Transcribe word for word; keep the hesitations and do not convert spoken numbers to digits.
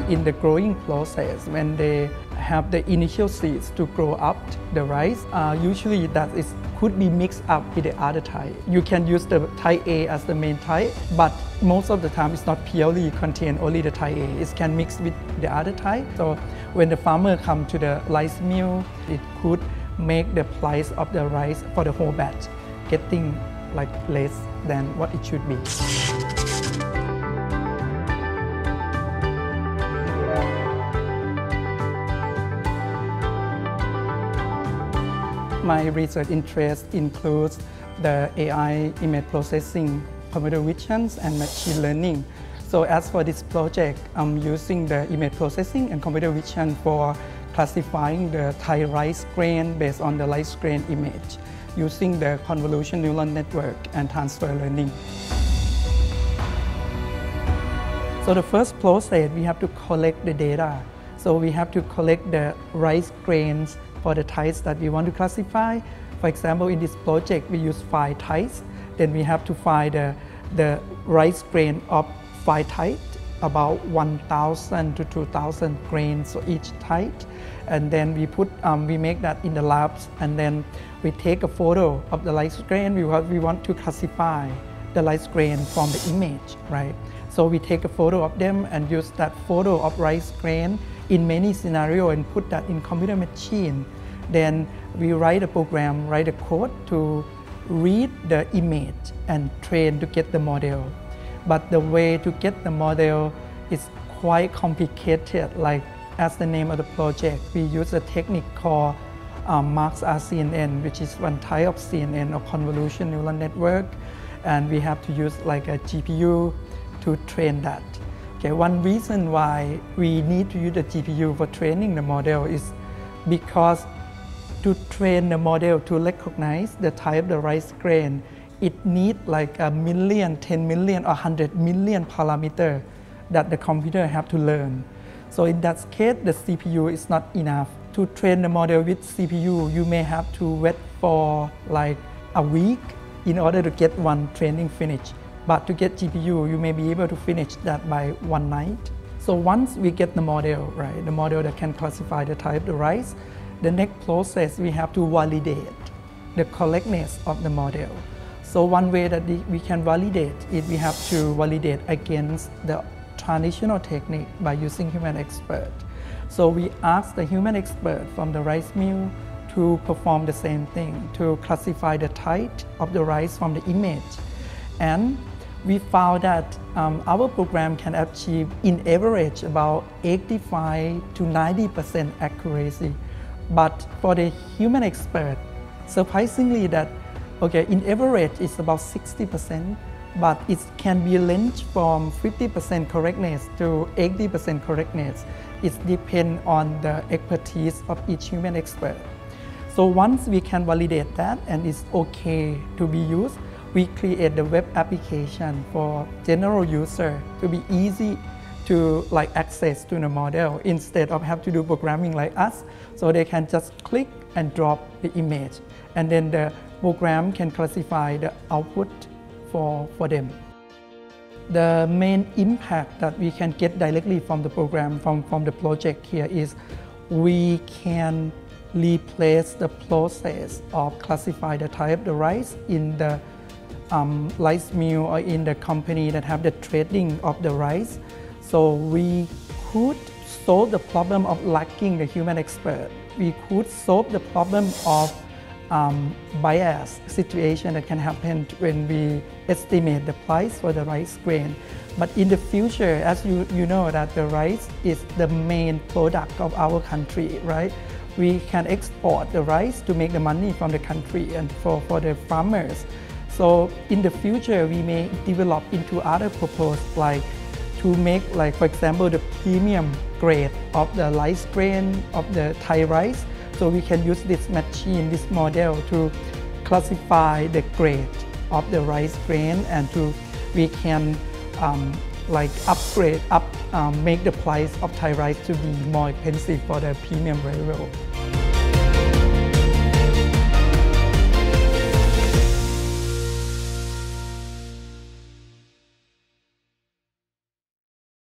in the growing process, when they have the initial seeds to grow up the rice, uh, usually that is could be mixed up with the other type. You can use the type A as the main type, but most of the time it's not purely contain only the type A. It can mix with the other type. So when the farmer come to the rice mill, it could make the price of the rice for the whole batch getting like less than what it should be. My research interest includes the A I image processing, computer vision, and machine learning. So as for this project, I'm using the image processing and computer vision for classifying the Thai rice grain based on the rice grain image using the convolution neural network and transfer learning. So the first process, we have to collect the data. So we have to collect the rice grains for the types that we want to classify. For example, in this project, we use five types. Then we have to find the, the rice grain of five types, about one thousand to two thousand grains for each type. And then we put, um, we make that in the labs, and then we take a photo of the rice grain. We, we want to classify the rice grain from the image, right? So we take a photo of them and use that photo of rice grain in many scenarios and put that in computer machine. Then we write a program, write a code to read the image and train to get the model. But the way to get the model is quite complicated. Like as the name of the project, we use a technique called um, Max R C N N, which is one type of C N N or convolution neural network. And we have to use like a G P U to train that. Okay, one reason why we need to use the G P U for training the model is because to train the model to recognize the type of the rice grain, it needs like a million, ten million, or one hundred million parameters that the computer have to learn. So in that case, the C P U is not enough. To train the model with C P U, you may have to wait for like a week in order to get one training finished. But to get G P U, you may be able to finish that by one night. So once we get the model, right, the model that can classify the type of the rice, the next process we have to validate the correctness of the model. So one way that we can validate it, we have to validate against the traditional technique by using human expert. So we ask the human expert from the rice mill to perform the same thing, to classify the type of the rice from the image. And we found that um, our program can achieve in average about eighty-five to ninety percent accuracy. But for the human expert, surprisingly that, okay, in average it's about sixty percent, but it can be ranged from fifty percent correctness to eighty percent correctness. It depends on the expertise of each human expert. So once we can validate that and it's okay to be used, we create the web application for general user to be easy to like access to the model instead of have to do programming like us. So they can just click and drop the image, and then the program can classify the output for, for them. The main impact that we can get directly from the program, from, from the project here, is we can replace the process of classify the type of the rice in the um, rice mill or in the company that have the trading of the rice. So we could solve the problem of lacking the human expert. We could solve the problem of um, bias situation that can happen when we estimate the price for the rice grain. But in the future, as you, you know that the rice is the main product of our country, right? We can export the rice to make the money from the country and for, for the farmers. So in the future, we may develop into other purpose, like to make, like for example, the premium grade of the rice grain of the Thai rice. So we can use this machine, this model, to classify the grade of the rice grain, and to we can um, like upgrade, up, um, make the price of Thai rice to be more expensive for the premium level.